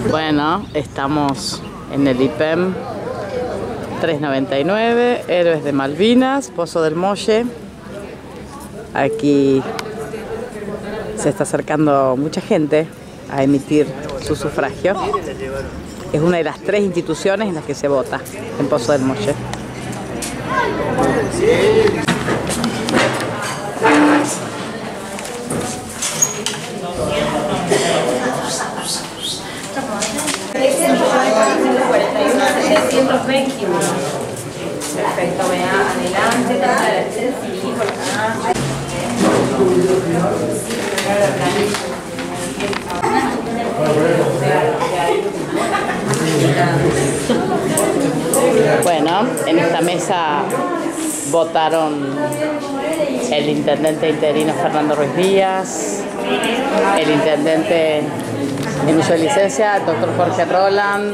Bueno, estamos en el IPEM 399, Héroes de Malvinas, Pozo del Molle. Aquí se está acercando mucha gente a emitir su sufragio. Es una de las 3 instituciones en las que se vota en Pozo del Molle. Perfecto, vea adelante, sí, por acá. Bueno, en esta mesa votaron el intendente interino Fernando Ruiz Díaz, el intendente en uso de licencia, el doctor Jorge Roland.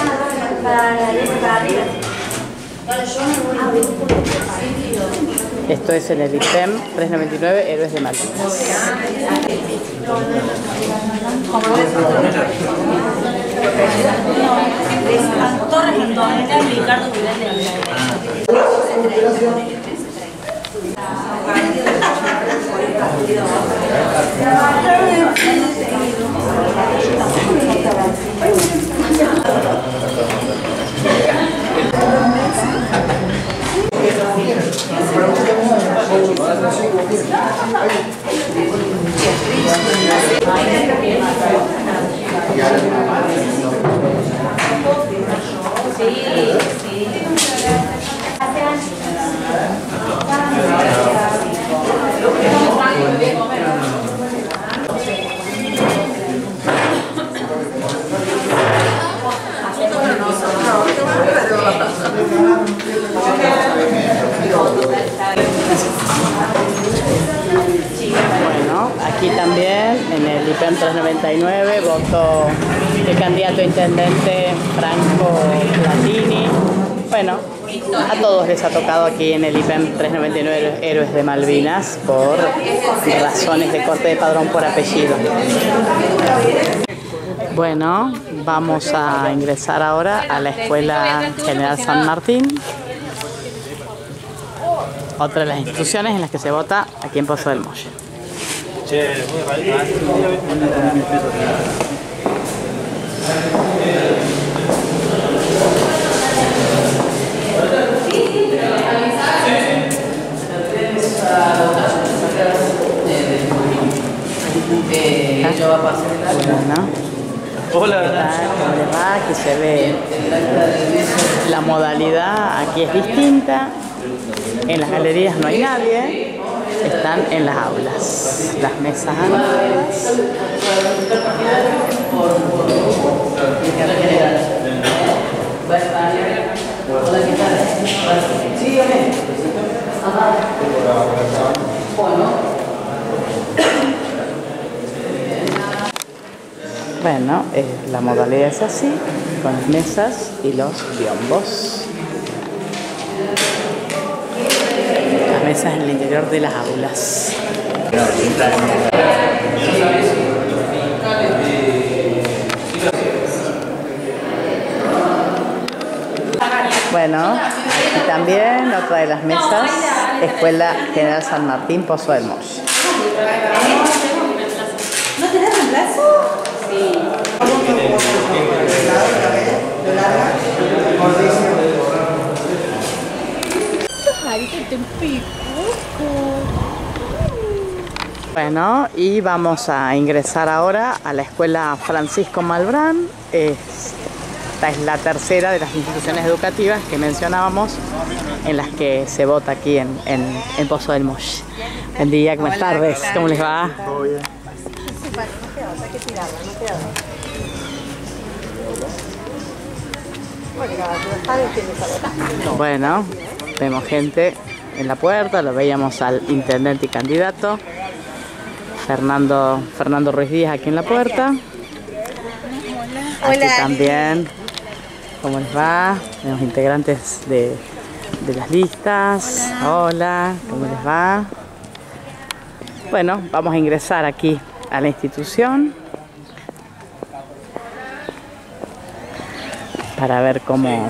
Esto es en el IPEM 399, Héroes de Malvinas. Bueno, aquí también en el IPEM 399 votó el candidato a intendente Franco Latini. Bueno, a todos les ha tocado aquí en el IPEM 399 Héroes de Malvinas por razones de corte de padrón por apellido. Bueno, vamos a ingresar ahora a la Escuela General San Martín, otra de las instituciones en las que se vota aquí en Pozo del Molle. Bueno, hola, ¿cómo les va? Aquí se ve la modalidad, aquí es distinta. En las galerías no hay nadie, están en las aulas, las mesas amplias. Bueno, la modalidad es así, con las mesas y los biombos. Las mesas en el interior de las aulas. Bueno, aquí también otra de las mesas, Escuela General San Martín, Pozo del Molle. ¿No tenés reemplazo? Sí. Bueno, y vamos a ingresar ahora a la Escuela Francisco Malbrán. Esta es la tercera de las instituciones educativas que mencionábamos en las que se vota aquí en Pozo del Molle. Buen día, buenas tardes, ¿cómo les va? Todo bien. Bueno, vemos gente en la puerta, lo veíamos al intendente y candidato Fernando Ruiz Díaz aquí en la puerta. Aquí también, ¿cómo les va? Vemos integrantes de las listas. Hola, ¿cómo les va? Bueno, vamos a ingresar aquí a la institución. para ver cómo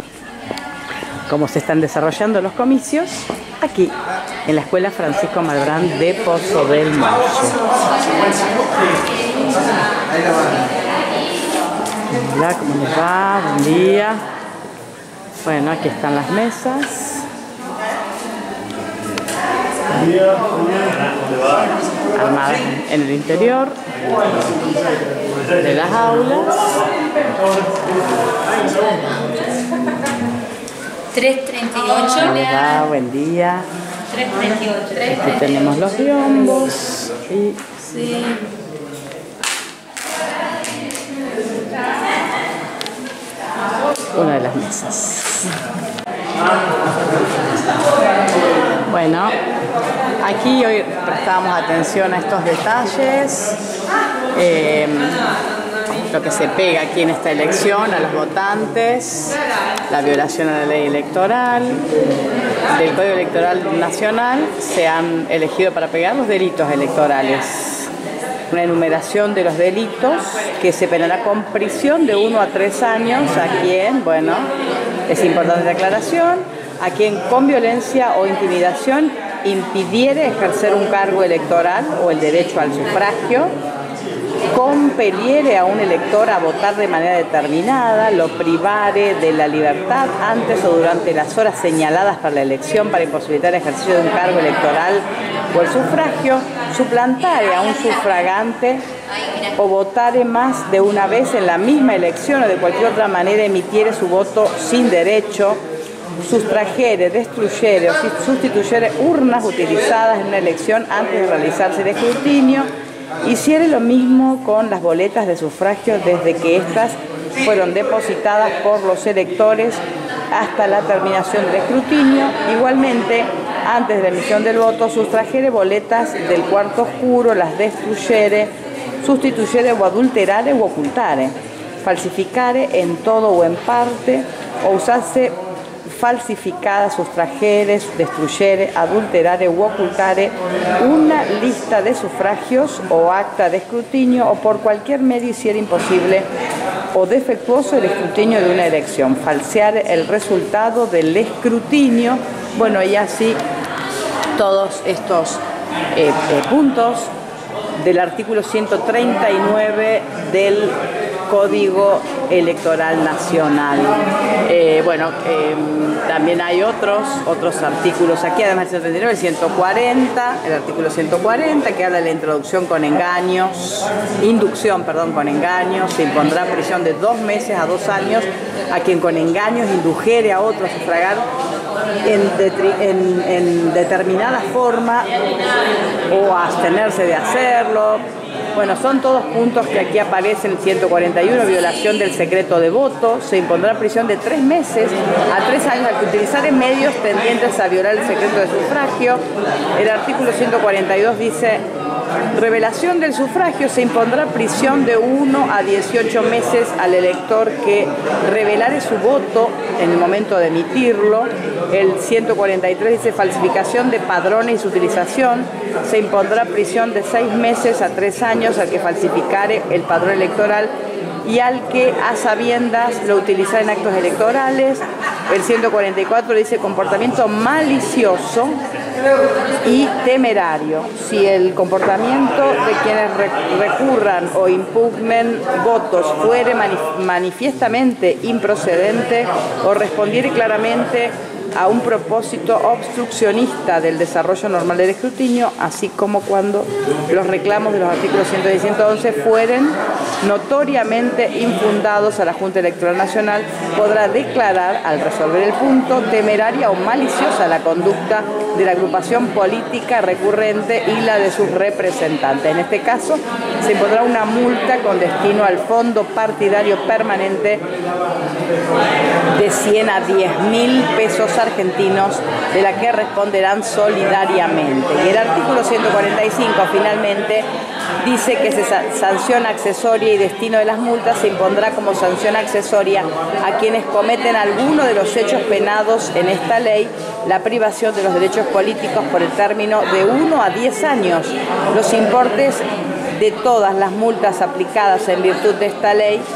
se están desarrollando los comicios aquí en la Escuela Francisco Malbrán de Pozo del Mayo. Hola, ¿cómo les va? Buen día. Bueno, aquí están las mesas. Armadas en el interior de las aulas. 338. Hola, buen día. 338. Aquí tenemos los biombos y Sí. una de las mesas. Bueno, aquí hoy prestamos atención a estos detalles, lo que se pega aquí en esta elección a los votantes, la violación a la ley electoral, del Código Electoral Nacional. Se han elegido para pegar los delitos electorales, una enumeración de los delitos que se penará con prisión de 1 a 3 años a quien, bueno, es importante la aclaración, a quien con violencia o intimidación impidiere ejercer un cargo electoral o el derecho al sufragio, compeliere a un elector a votar de manera determinada, lo privare de la libertad antes o durante las horas señaladas para la elección para imposibilitar el ejercicio de un cargo electoral o el sufragio, suplantare a un sufragante o votare más de una vez en la misma elección o de cualquier otra manera emitiere su voto sin derecho, sustrajere, destruyere o sustituyere urnas utilizadas en una elección antes de realizarse el escrutinio, hiciere lo mismo con las boletas de sufragio desde que éstas fueron depositadas por los electores hasta la terminación del escrutinio. Igualmente, antes de la emisión del voto, sustrajere boletas del cuarto oscuro, las destruyere, sustituyere o adulterare o ocultare, falsificare en todo o en parte, o usarse falsificada, sustrajere, destruyere, adulterare u ocultare una lista de sufragios o acta de escrutinio o por cualquier medio hiciera imposible o defectuoso el escrutinio de una elección, falsear el resultado del escrutinio. Bueno, y así todos estos puntos del artículo 139 del Código Electoral Nacional. También hay otros artículos aquí, además del 139, el artículo 140, que habla de la inducción con engaños, se impondrá prisión de 2 meses a 2 años a quien con engaños indujere a otro a sufragar en determinada forma o a abstenerse de hacerlo. Bueno, son todos puntos que aquí aparecen. El 141, violación del secreto de voto. Se impondrá prisión de 3 meses a 3 años al que utilizar medios tendientes a violar el secreto de sufragio. El artículo 142 dice: revelación del sufragio, se impondrá prisión de 1 a 18 meses al elector que revelare su voto en el momento de emitirlo. El 143 dice falsificación de padrones y su utilización, se impondrá prisión de 6 meses a 3 años al que falsificare el padrón electoral y al que a sabiendas lo utilizar en actos electorales. El 144 dice comportamiento malicioso y temerario. Si el comportamiento de quienes recurran o impugnen votos fuere manifiestamente improcedente o respondiere claramente a un propósito obstruccionista del desarrollo normal del escrutinio, así como cuando los reclamos de los artículos 110 y 111 fueren notoriamente infundados a la Junta Electoral Nacional, podrá declarar, al resolver el punto, temeraria o maliciosa la conducta de la agrupación política recurrente y la de sus representantes. En este caso, se impondrá una multa con destino al fondo partidario permanente de 100 a 10.000 pesos argentinos, de la que responderán solidariamente. Y el artículo 145, finalmente, dice que sanción accesoria y destino de las multas se impondrá como sanción accesoria a quienes cometen alguno de los hechos penados en esta ley, la privación de los derechos políticos por el término de 1 a 10 años. Los importes de todas las multas aplicadas en virtud de esta ley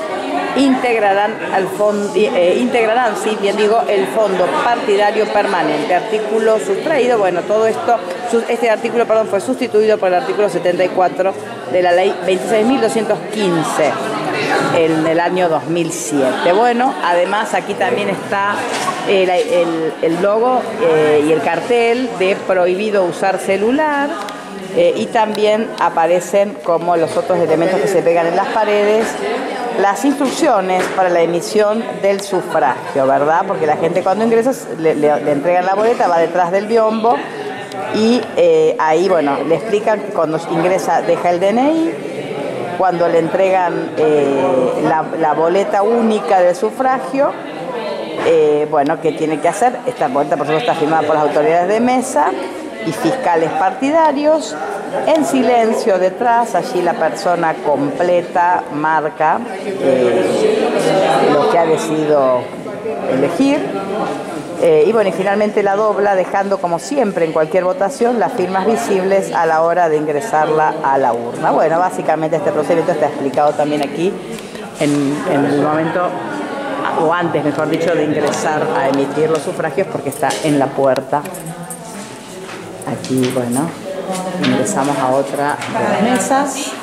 integrarán sí, bien digo, el fondo partidario permanente. Artículo sustraído, bueno, todo esto, este artículo, perdón, fue sustituido por el artículo 74 de la ley 26.215 en el año 2007. Bueno, además aquí también está el logo y el cartel de prohibido usar celular. Y también aparecen, como los otros elementos que se pegan en las paredes, las instrucciones para la emisión del sufragio, ¿verdad? Porque la gente cuando ingresa le entregan la boleta, va detrás del biombo y ahí, bueno, le explican que cuando ingresa deja el DNI, cuando le entregan la boleta única del sufragio, bueno, ¿qué tiene que hacer? Esta boleta, por supuesto, está firmada por las autoridades de mesa y fiscales partidarios. En silencio detrás, allí la persona completa marca lo que ha decidido elegir. Y bueno, y finalmente la dobla, dejando, como siempre en cualquier votación, las firmas visibles a la hora de ingresarla a la urna. Bueno, básicamente este procedimiento está explicado también aquí en el momento, o antes, mejor dicho, de ingresar a emitir los sufragios, porque está en la puerta. Aquí, bueno, ingresamos a otra de las mesas,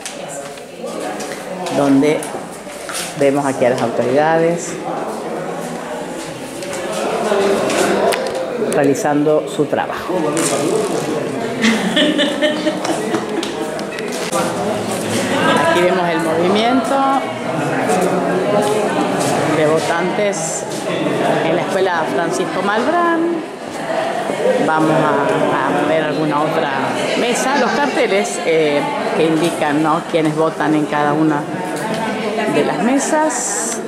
donde vemos aquí a las autoridades realizando su trabajo. Aquí vemos el movimiento de votantes en la escuela Francisco Malbrán. Vamos a ver alguna otra mesa, los carteles que indican, ¿no?, quiénes votan en cada una de las mesas.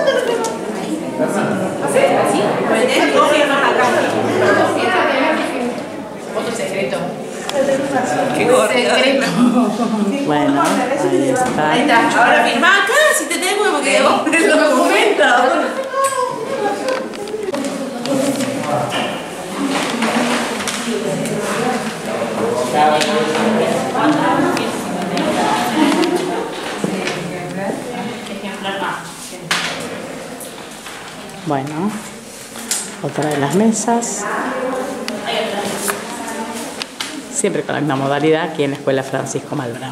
Otro secreto. Bueno, ahí está. Ahí está. Ahora firma acá si te tenemos, porque vos lo documentas. Bueno, otra de las mesas. Siempre con la misma modalidad aquí en la escuela Francisco Malbrán.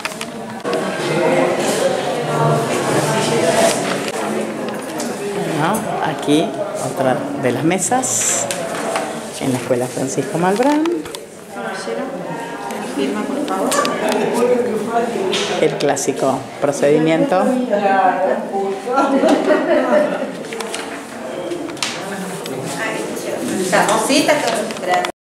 Bueno, aquí otra de las mesas en la escuela Francisco Malbrán. Firma, por favor. El clásico procedimiento. Esta cosita que